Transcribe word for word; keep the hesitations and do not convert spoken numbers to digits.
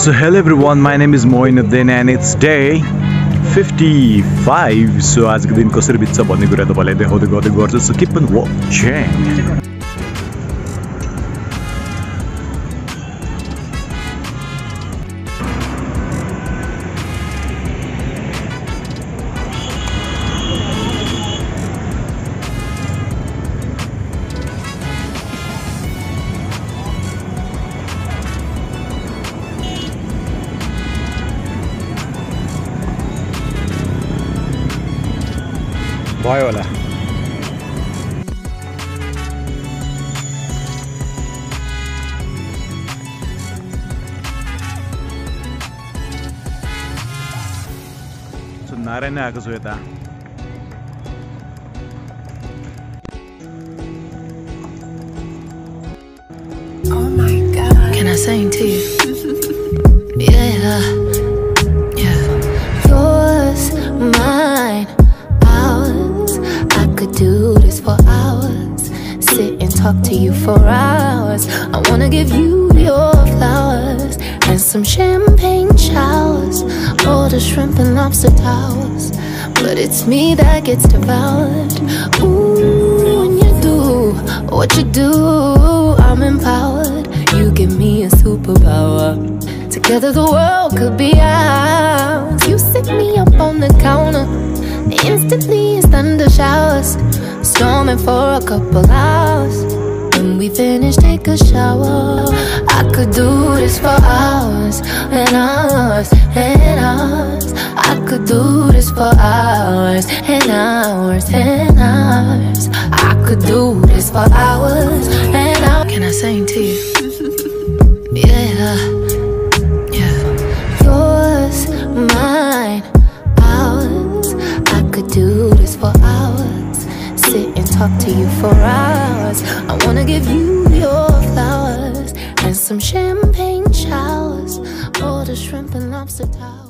So hello everyone, my name is Moinuddin and it's day fifty-five. So आज को दिन कसरी बित्छ भन्ने कुरा तपाईलाई देखाउँदै गर्दै गर्छु. So keep on watching. भयो होला. So नारायण आएको छु यता. Oh my God. Can I sing to you? Yeah. Yeah. Yours, mine. Do this for hours, sit and talk to you for hours. I wanna give you your flowers and some champagne showers, all the shrimp and lobster towers. But it's me that gets devoured. Ooh, when you do what you do, I'm empowered. You give me a superpower. Together the world could be ours. You sit me up on the counter, instantly it's thunder showers, storming for a couple hours. When we finish, take a shower. I could do this for hours and hours and hours. I could do this for hours and hours and hours. I could do this for hours and hours. Can I sing to you? Yeah, yeah. Yours, mine, ours. I could do this for hours, sit and talk to you for hours. I wanna give you your flowers and some champagne showers, all the shrimp and lobster towers.